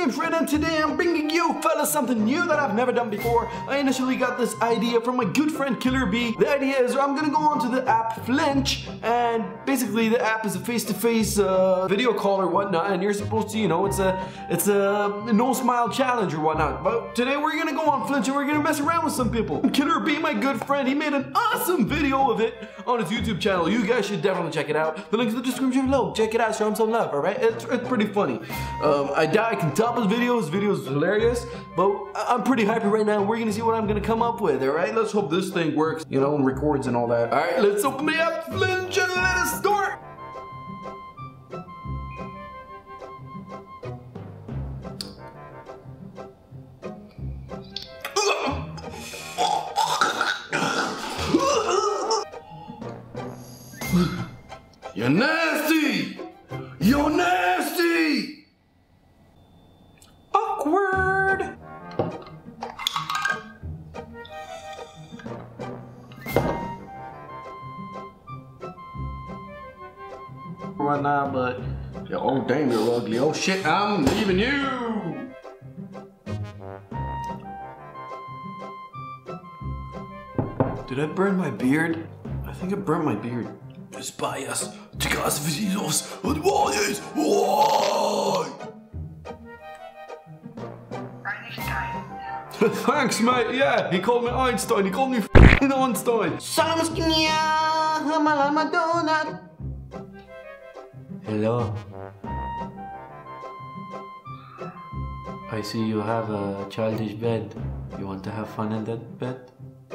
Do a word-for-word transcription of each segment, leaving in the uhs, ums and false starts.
Flinch, and today I'm bringing you fellas something new that I've never done before. I initially got this idea from my good friend Killer B. The idea is I'm gonna go onto the app Flinch, and basically the app is a face-to-face uh, video call or whatnot, and you're supposed to, you know, it's a it's a no smile challenge or whatnot. But today we're gonna go on Flinch and we're gonna mess around with some people. Killer B, my good friend, he made an awesome video of it on his YouTube channel. You guys should definitely check it out. The link's in the description below. Check it out, show him some love, alright? It's, it's pretty funny. Um, I doubt I can top his video. His video is hilarious, but I'm pretty hyped right now. We're gonna see what I'm gonna come up with, alright? Let's hope this thing works, you know, and records and all that. Alright, let's open the app Flinch and let us start! You're nasty! You're nasty! Awkward! Right now, but yeah, oh damn, you're ugly. Oh shit, I'm leaving you! Did I burn my beard? I think I burned my beard. Espalhas de casa vizinhos animais. Why? Thanks, mate. Yeah, he called me Einstein. He called me f***ing Einstein. Hello. I see you have a childish bed. You want to have fun in that bed?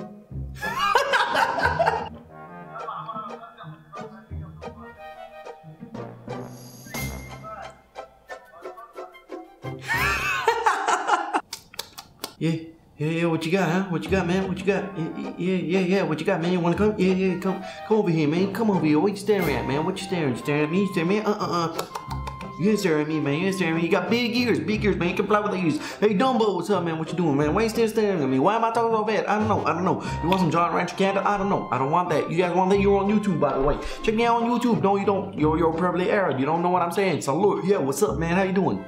Yeah, yeah, yeah, what you got, huh? What you got, man? What you got? Yeah, yeah, yeah, yeah, what you got, man? You wanna come? Yeah, yeah, come come over here, man. Come over here. What you staring at, man? What you staring? You staring at me? You staring at me? Uh-uh-uh. You ain't staring at me, man. You ain't staring at me. You got big ears, big ears, man. You can fly with the ears. Hey, Dumbo, what's up, man? What you doing, man? Why you still staring at me? Why am I talking so bad? I don't know, I don't know. You want some John Rancher Canada? I don't know. I don't want that. You guys want that? You're on YouTube, by the way. Check me out on YouTube. No, you don't. You're, you're probably Arab. You don't know what I'm saying. So, look, yeah, what's up, man? How you doing?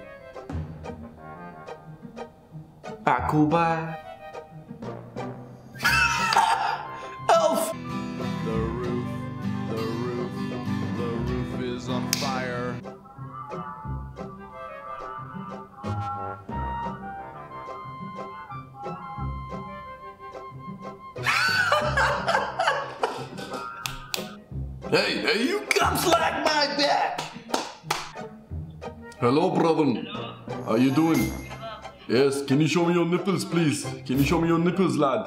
Alright, cool, bye. Elf! The roof, the roof, the roof is on fire. Hey, hey, you come slack my back! Hello, brother. How you doing? Yes, can you show me your nipples, please? Can you show me your nipples, lad?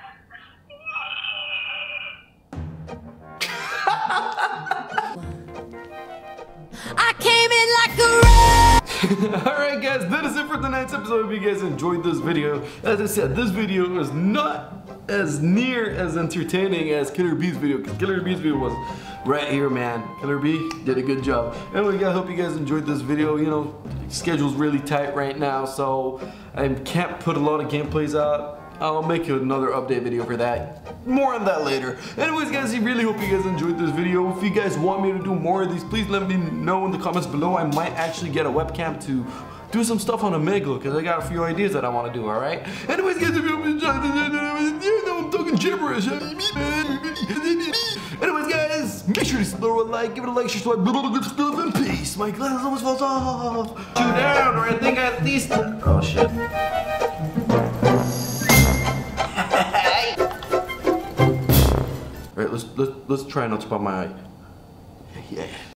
I came in like a rat. Alright guys, that is it for tonight's episode. If you guys enjoyed this video, as I said, this video is not as near as entertaining as Killer B's video, because Killer B's video was right here, man. Killer B did a good job. Anyway, I hope you guys enjoyed this video. You know, schedule's really tight right now, so I can't put a lot of gameplays out. I'll make another update video for that. More on that later. Anyways, guys, I really hope you guys enjoyed this video. If you guys want me to do more of these, please let me know in the comments below. I might actually get a webcam to do some stuff on Omegle, because I got a few ideas that I want to do, alright? Anyways, guys, if you enjoyed this, you know I'm talking gibberish. Anyways, guys, make sure to throw a like, give it a like, share, good stuff, and peace. My glass almost falls off. Two down, or I think at least. Oh shit. Alright, let's let's let's try not to pop my eye. Yeah.